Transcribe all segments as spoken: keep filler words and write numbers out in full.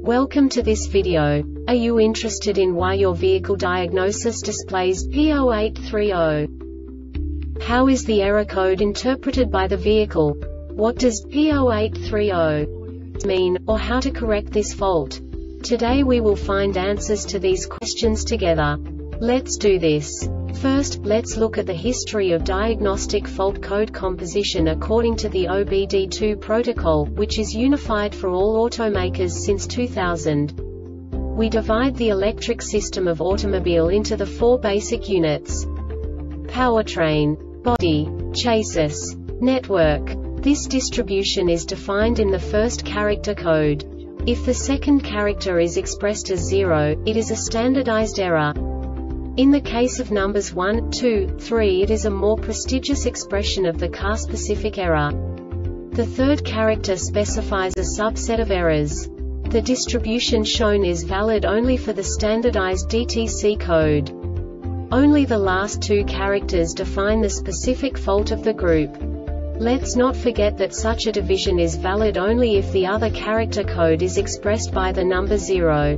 Welcome to this video. Are you interested in why your vehicle diagnosis displays P zero eight three zero? How is the error code interpreted by the vehicle? What does P zero eight three zero mean, or how to correct this fault? Today we will find answers to these questions together. Let's do this. First, let's look at the history of diagnostic fault code composition according to the O B D two protocol, which is unified for all automakers since two thousand. We divide the electric system of automobile into the four basic units: powertrain, body, chassis, network. This distribution is defined in the first character code. If the second character is expressed as zero, it is a standardized error. In the case of numbers one, two, three, it is a more prestigious expression of the car-specific error. The third character specifies a subset of errors. The distribution shown is valid only for the standardized D T C code. Only the last two characters define the specific fault of the group. Let's not forget that such a division is valid only if the other character code is expressed by the number zero.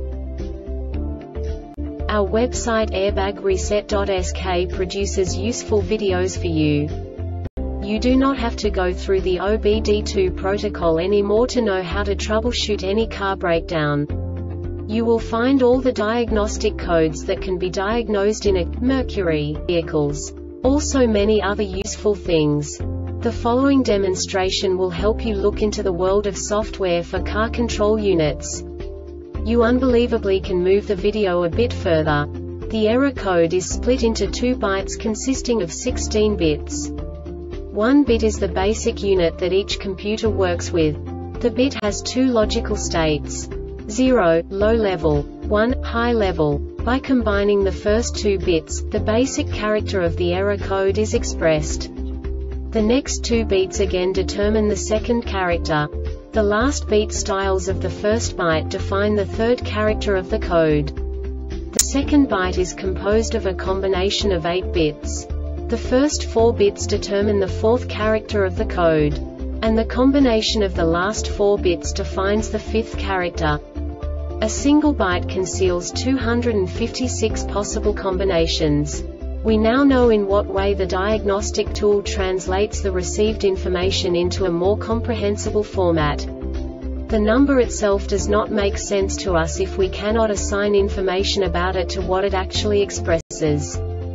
Our website airbag reset dot S K produces useful videos for you. You do not have to go through the O B D two protocol anymore to know how to troubleshoot any car breakdown. You will find all the diagnostic codes that can be diagnosed in a Mercury vehicles. Also many other useful things. The following demonstration will help you look into the world of software for car control units. You unbelievably can move the video a bit further. The error code is split into two bytes consisting of sixteen bits. One bit is the basic unit that each computer works with. The bit has two logical states: zero, low level, one, high level. By combining the first two bits, the basic character of the error code is expressed. The next two beats again determine the second character. The last beat styles of the first byte define the third character of the code. The second byte is composed of a combination of eight bits. The first four bits determine the fourth character of the code. And the combination of the last four bits defines the fifth character. A single byte conceals two hundred fifty-six possible combinations. We now know in what way the diagnostic tool translates the received information into a more comprehensible format. The number itself does not make sense to us if we cannot assign information about it to what it actually expresses.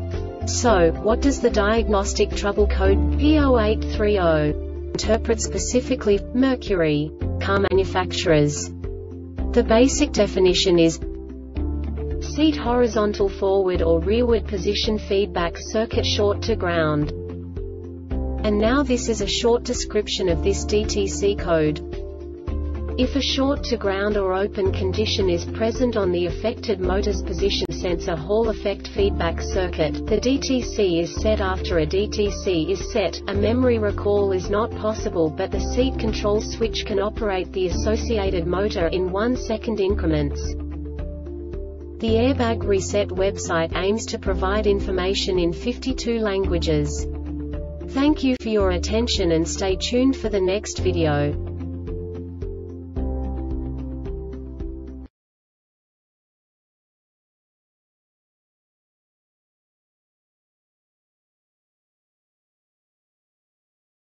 So, what does the diagnostic trouble code P zero eight three zero interpret specifically for Mercury car manufacturers? The basic definition is seat horizontal forward or rearward position feedback circuit short to ground. And now this is a short description of this D T C code. If a short to ground or open condition is present on the affected motor's position sensor Hall effect feedback circuit, the D T C is set. After a D T C is set, a memory recall is not possible, but the seat control switch can operate the associated motor in one second increments. The Airbag Reset website aims to provide information in fifty-two languages. Thank you for your attention and stay tuned for the next video.